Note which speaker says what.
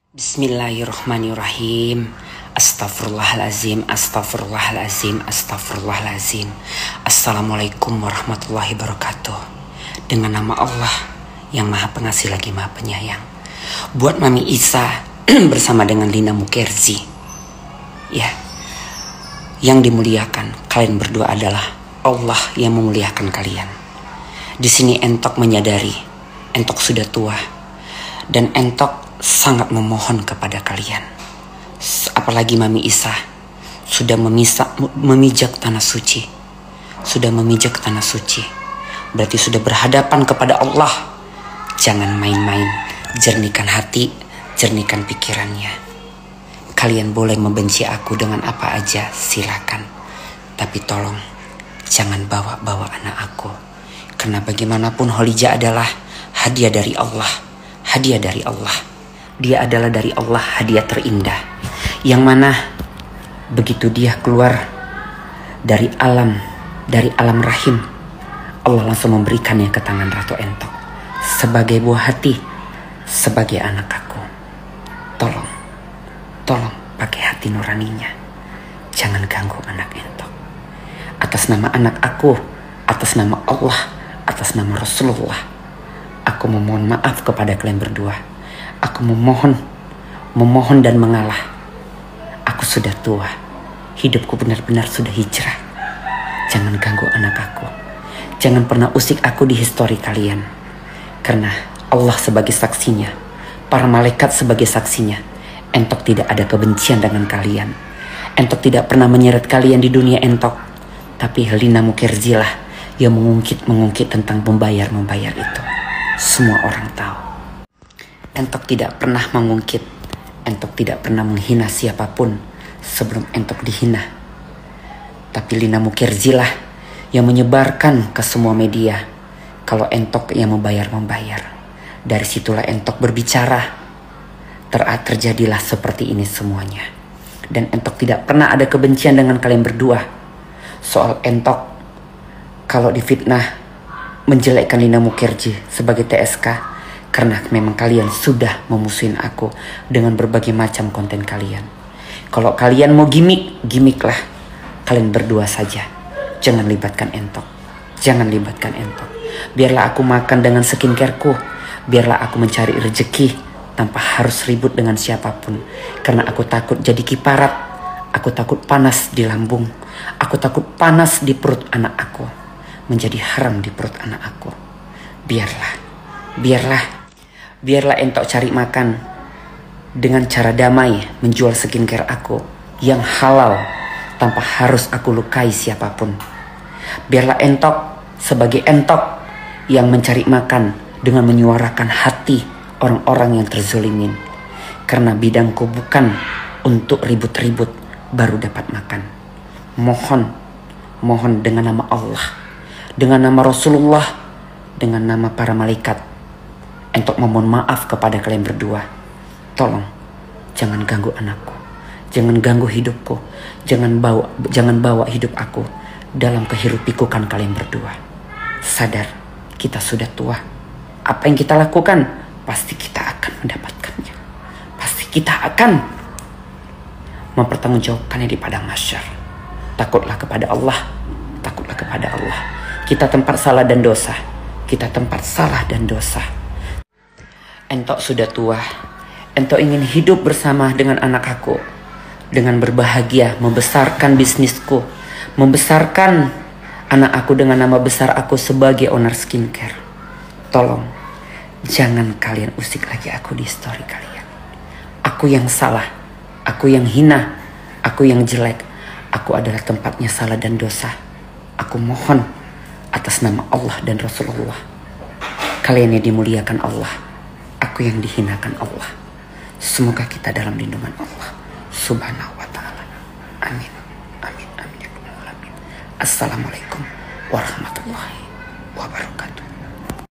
Speaker 1: Bismillahirrahmanirrahim. Astaghfirullahalazim, astaghfirullahalazim, astaghfirullahalazim. Assalamualaikum warahmatullahi wabarakatuh. Dengan nama Allah yang Maha Pengasih lagi Maha Penyayang. Buat Mami Isa bersama dengan Lina Mukerzi, ya, yang dimuliakan, kalian berdua adalah Allah yang memuliakan kalian. Di sini Entok menyadari Entok sudah tua dan Entok sangat memohon kepada kalian. Apalagi Mami Isa sudah memijak tanah suci. Sudah memijak tanah suci. Berarti sudah berhadapan kepada Allah. Jangan main-main. Jernihkan hati, jernihkan pikirannya. Kalian boleh membenci aku dengan apa aja, silakan. Tapi tolong jangan bawa-bawa anak aku. Karena bagaimanapun Kholija adalah hadiah dari Allah. Hadiah dari Allah. Dia adalah dari Allah hadiah terindah. Yang mana begitu dia keluar dari alam rahim, Allah langsung memberikannya ke tangan Ratu Entok. Sebagai buah hati, sebagai anak aku. Tolong pakai hati nuraninya. Jangan ganggu anak Entok. Atas nama anak aku, atas nama Allah, atas nama Rasulullah, aku memohon maaf kepada kalian berdua. Aku memohon dan mengalah. Aku sudah tua. Hidupku benar-benar sudah hijrah. Jangan ganggu anak aku. Jangan pernah usik aku di histori kalian. Karena Allah sebagai saksinya, para malaikat sebagai saksinya, Entok tidak ada kebencian dengan kalian. Entok tidak pernah menyeret kalian di dunia Entok. Tapi Lina Mukerzi lah yang mengungkit tentang membayar itu. Semua orang tahu. Entok tidak pernah mengungkit. Entok tidak pernah menghina siapapun sebelum Entok dihina. Tapi Lina Mukerzi lah yang menyebarkan ke semua media kalau Entok yang membayar. Dari situlah Entok berbicara. Terjadilah seperti ini semuanya. Dan Entok tidak pernah ada kebencian dengan kalian berdua. Soal Entok kalau difitnah menjelekkan Lina Mukerzi sebagai TSK, karena memang kalian sudah memusuhin aku dengan berbagai macam konten kalian. Kalau kalian mau gimmick lah. Kalian berdua saja. Jangan libatkan Entok. Jangan libatkan Entok. Biarlah aku makan dengan skincareku. Biarlah aku mencari rezeki tanpa harus ribut dengan siapapun. Karena aku takut jadi kiparat. Aku takut panas di lambung. Aku takut panas di perut anak aku. Menjadi haram di perut anak aku. Biarlah Entok cari makan dengan cara damai, menjual skincare aku yang halal tanpa harus aku lukai siapapun. Biarlah Entok sebagai Entok yang mencari makan dengan menyuarakan hati orang-orang yang terzolimin. Karena bidangku bukan untuk ribut-ribut baru dapat makan. Mohon dengan nama Allah, dengan nama Rasulullah, dengan nama para malaikat, Entok memohon maaf kepada kalian berdua. Tolong jangan ganggu anakku. Jangan ganggu hidupku. Jangan bawa hidup aku dalam kehirup pikukan kalian berdua. Sadar kita sudah tua. Apa yang kita lakukan pasti kita akan mendapatkannya. Pasti kita akan mempertanggungjawabkannya di padang mahsyar. Takutlah kepada Allah. Takutlah kepada Allah. Kita tempat salah dan dosa. Kita tempat salah dan dosa. Entok sudah tua. Entok ingin hidup bersama dengan anak aku. Dengan berbahagia membesarkan bisnisku. Membesarkan anak aku dengan nama besar aku sebagai owner skincare. Tolong jangan kalian usik lagi aku di story kalian. Aku yang salah. Aku yang hina. Aku yang jelek. Aku adalah tempatnya salah dan dosa. Aku mohon atas nama Allah dan Rasulullah. Kalian yang dimuliakan Allah. Aku yang dihinakan Allah. Semoga kita dalam lindungan Allah Subhanahu wa ta'ala. Amin. Amin. Amin. Assalamualaikum warahmatullahi wabarakatuh.